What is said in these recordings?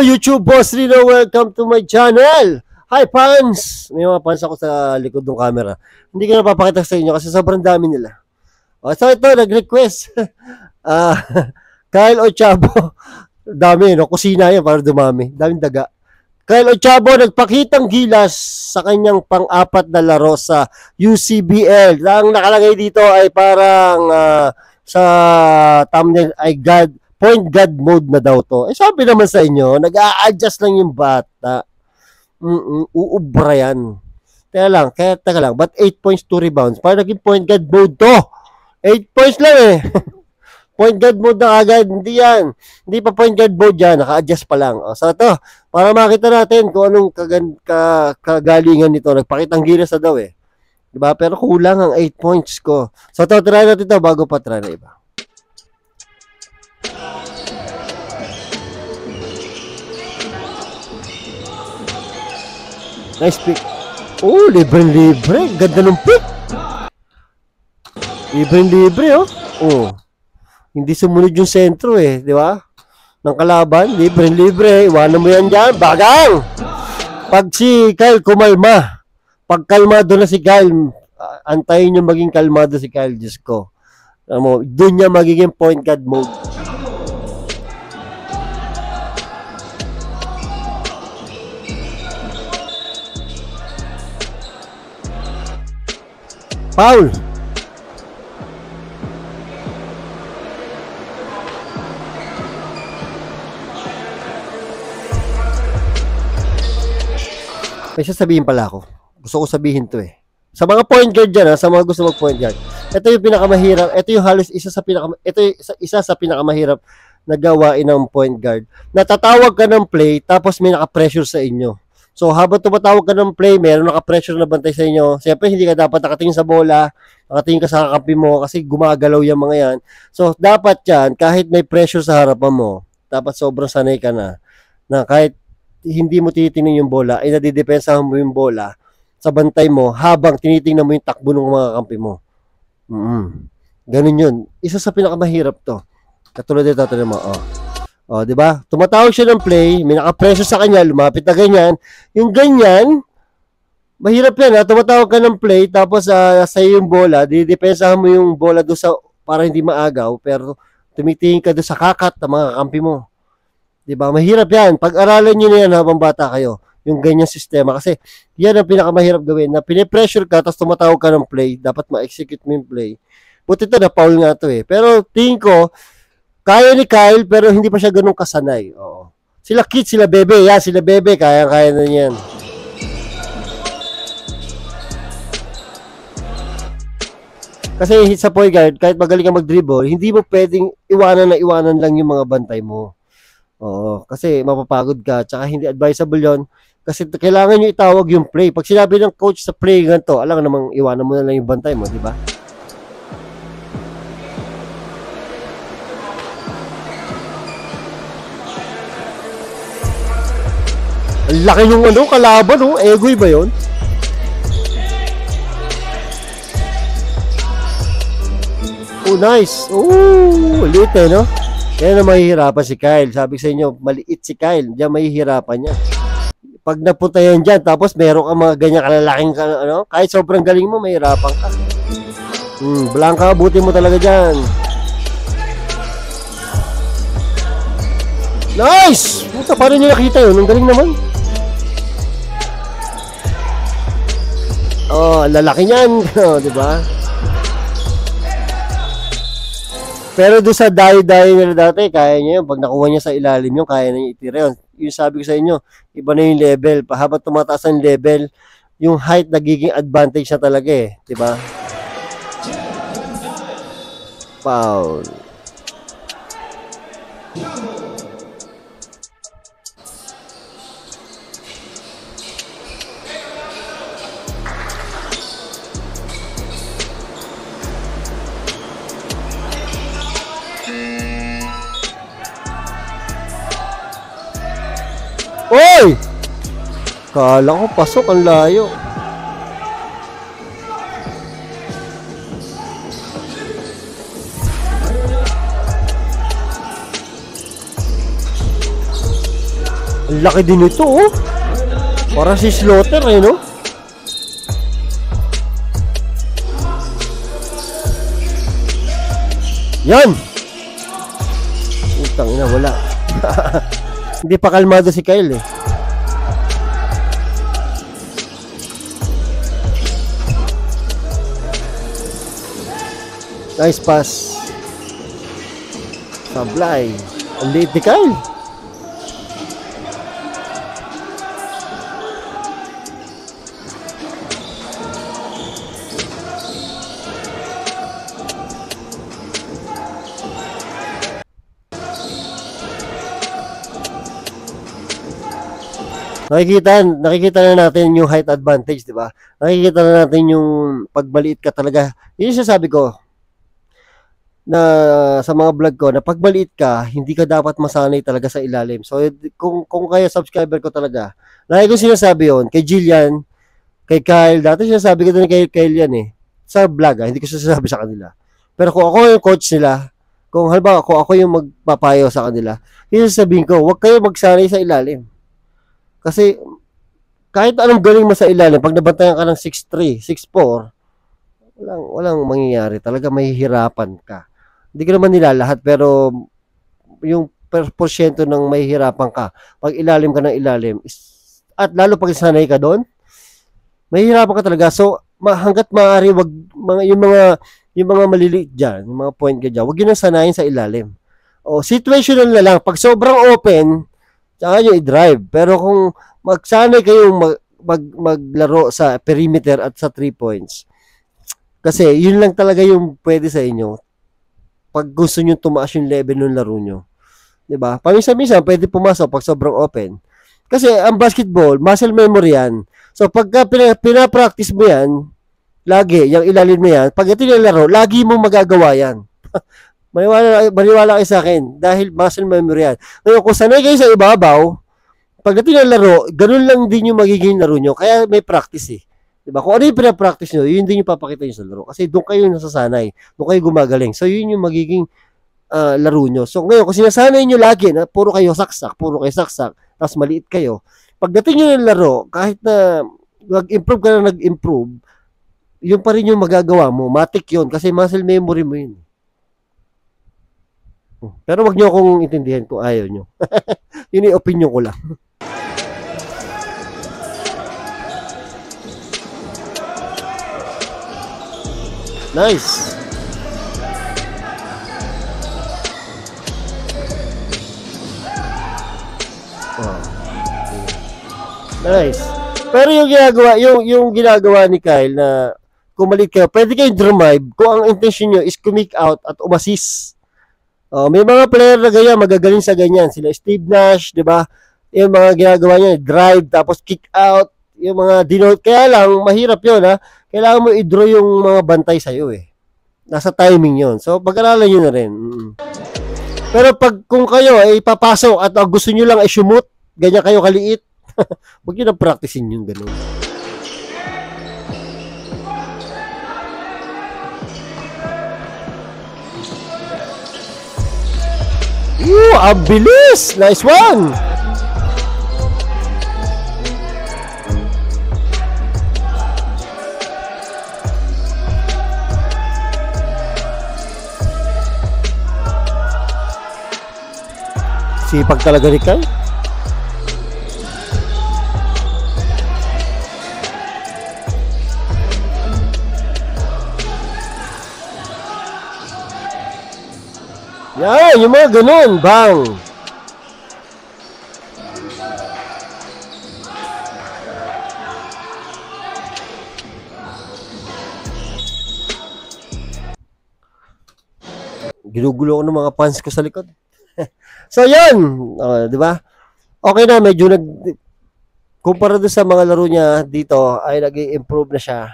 Hello YouTube, Boss Rino. Welcome to my channel. Hi fans! May mga fans ako sa likod ng camera. Hindi ko napapakita sa inyo kasi sobrang dami nila. So ito, nag-request. Kyle Ochabo. Dami, no? Kusina yan para dumami. Daming daga. Kyle Ochabo nagpakitang gilas sa kanyang pang-apat na laro sa UCBL. Ang nakalagay dito ay parang sa thumbnail ay point guard mode na daw to. Sabi naman sa inyo, nag-a-adjust lang yung bata. Uubra yan. Teka lang. But 8 points, 2 rebounds. Para naging point guard mode to. 8 points lang eh. Point guard mode na agad. Hindi yan. Hindi pa point guard mode yan. Naka-adjust pa lang. So ito, para makita natin kung anong kagalingan nito. Nagpakitang gilas na daw eh. Diba? Pero kulang ang 8 points ko. So ito, try natin ito bago pa try na iba. Nice pick. Oh, libre-libre. Ganda ng pick. Libre-libre, oh. Oh. Hindi sumunod yung sentro, eh. Di ba? Ng kalaban. Libre-libre. Iwanan mo yan dyan. Bagang! Pag si Kyle kumalma. Pag kalmado na si Kyle, antayin nyo maging kalmado si Kyle. Diyos ko. Doon niya magiging point guard mode. Foul. May sasabihin pala ako. Gusto ko sabihin to eh. Sa mga point guard dyan, sa mga gusto mag-point guard. Ito yung pinakamahirap. Ito yung halos isa sa pinakamahirap na gawain ng point guard. Natatawag ka ng play, tapos may naka-pressure sa inyo. So, habang tumatawag ka ng play, meron naka-pressure na bantay sa inyo. Siyempre, hindi ka dapat nakatingin sa bola, nakatingin ka sa kakampi mo kasi gumagalaw yung mga yan. So, dapat yan, kahit may pressure sa harapan mo, dapat sobrang sanay ka na kahit hindi mo tinitingnan yung bola, ay nadidepensahan mo yung bola sa bantay mo habang tinitingnan mo yung takbo ng mga kampi mo. Ganun yun. Isa sa pinakamahirap to. Katulad dito, ito naman, oh, di ba? Tumatawag siya ng play, may naka-pressure sa kanya, lumapit na ganyan. Yung ganyan, mahirap yan, ha? Tumatawag ka ng play, tapos sa yung bola, didepensahan mo yung bola doon sa, para hindi maagaw, pero tumitingin ka doon sa kakat ng mga kampi mo. Di ba? Mahirap yan. Pag-aralan nyo na yan habang bata kayo, yung ganyan sistema. Kasi yan ang pinakamahirap gawin, na pinipressure ka, tapos tumatawag ka ng play, dapat ma-execute mo yung play. Buti ito, na-foul nga ito eh. Pero tingin ko, kaya ni Kyle, pero hindi pa siya ganun kasanay. Oo. Sila Kit, sila Bebe. Yeah, sila Bebe. Kaya na yan. Kasi sa point guard, kahit magaling ka mag-dribble, hindi mo pwedeng iwanan lang yung mga bantay mo. Oo. Kasi mapapagod ka. Tsaka hindi advisable yon. Kasi kailangan nyo itawag yung play. Pag sinabi ng coach sa play ganito, alam namang iwanan mo na lang yung bantay mo, di ba? Ang laki nung kalaban, Egoy ba yun? Oh, nice. Oh, ulit eh, no? Kaya na mahihirapan si Kyle. Sabi sa inyo, maliit si Kyle. Diyan mahihirapan niya. Pag napunta yan dyan, tapos meron ka mga ganyan kalalaking, kahit sobrang galing mo, mahihirapan ka. Blanca, buti mo talaga dyan. Nice! Paano nyo nakita yun? Ang galing naman. Oh, lalaki niyan, di ba? Pero doon sa dayo-dayo nila dati, kaya niya yun. Pag nakuha niya sa ilalim yun, kaya na niya itira yun. Yung sabi ko sa inyo, iba na yung level. Habang tumataas ang level, yung height nagiging advantage na talaga eh. Di ba? Foul. Oy! Kala ko pasok, ang layo. Ang laki din ito, oh. Para si Slaughter, eh, no? Yan! Utang ina, wala. Hindi pa kalmado si Kyle, eh. Nice pass. Sablay. Ang liit ni Kyle. Nakikita na natin yung height advantage, di ba? Nakikita na natin yung pagbaliit ka talaga. Yun yung sasabi ko na sa mga vlog ko, na pagbaliit ka, hindi ka dapat masanay talaga sa ilalim. So, kung kaya subscriber ko talaga, lagi ko sinasabi yun, kay Jillian, kay Kyle, dati sinasabi ko din kay Kyle yan, eh. Sa vlog, hindi ko sinasabi sa kanila. Pero kung ako yung coach nila, kung halimbawa ako yung magpapayo sa kanila, yung sasabihin ko, huwag kayo magsanay sa ilalim. Kasi, kahit anong galing mo sa ilalim, pag nabantayan ka ng 6'3", 6'4", walang mangyayari. Talaga mahihirapan ka. Hindi ko naman nila lahat, pero yung porsyento ng mahihirapan ka, pag ilalim ka ng ilalim, at lalo pag sanay ka doon, mahihirapan ka talaga. So, hanggat maaari, yung mga maliliit dyan, yung mga point ka dyan, huwag yun ang sanayin sa ilalim. O, situational na lang. Pag sobrang open, tsaka nyo i-drive. Pero kung magsanay kayong maglaro sa perimeter at sa 3 points, kasi yun lang talaga yung pwede sa inyo pag gusto nyo tumaas yung level ng laro nyo. Diba? Paminsan-minsan, pwede pumasok pag sobrang open. Kasi ang basketball, muscle memory yan. So pagka pinapractice mo yan, lagi, yung ilalim mo yan, pag ito yung laro, lagi mo magagawa yan. Maniwala kayo sa akin dahil muscle memory yan. Ngayon, kung sanay kayo sa ibabaw, pagdating ng laro, ganun lang din yung magiging laro nyo. Kaya may practice, eh. Diba? Kung ano yung pinapractice nyo, yun din yung papakita nyo sa laro. Kasi doon kayo nasasanay. Doon kayo gumagaling. So, yun yung magiging laro nyo. So, ngayon, kung sinasanay nyo lagi na puro kayo saksak, tapos maliit kayo, pagdating nyo ng laro, kahit na nag-improve ka na nag-improve, yun pa rin yung magagawa mo. Matik yun. Kasi muscle memory mo yun. Pero wag nyo akong intindihan kung ayaw nyo. Yun yung opinion ko lang. Nice. Oh. Nice. Pero yung ginagawa ni Kyle na kung maliit kayo, pwede kayo drive kung ang intention nyo is kumik out at umasis. May mga player na ganyan, magagaling sa ganyan. Sila Steve Nash, di ba? Yung mga ginagawa niya, drive, tapos kick out, yung mga denote. Kaya lang, mahirap yun, ha? Kailangan mo i-draw yung mga bantay sa'yo, eh. Nasa timing yun. So, pag-aralan nyo na rin. Pero kung kayo ay papasok at gusto nyo lang i-shoot, ganyan kayo kaliit, huwag nyo na practicein yung ganun. Ang bilis! Nice one! Sipag talaga ni Kyle. Yan, yung mga ganun, bang. Ginugulo ko ng mga fans ko sa likod. So, yan. Di ba? Okay na, medyo kumpara doon sa mga laro niya dito, ay nag-i-improve na siya.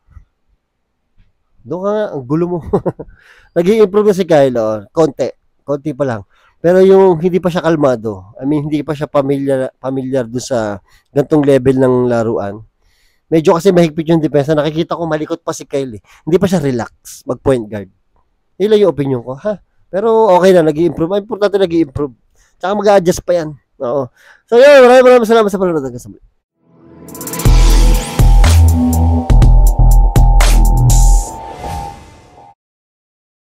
Doon ka nga, ang gulo mo. Nag-i-improve na si Kyle, konti pa lang. Pero yung hindi pa siya kalmado, I mean, hindi pa siya familiar doon sa gantong level ng laruan. Medyo kasi mahigpit yung depensa. Nakikita ko malikot pa si Kyle, eh. Hindi pa siya relax, mag-point guard. Yun lang yung opinion ko, ha? Pero okay na, nag-i-improve. Importante nag-i-improve. Tsaka mag-a-adjust pa yan. Oo. So yun, maraming salamat sa panonood hanggang sa muli.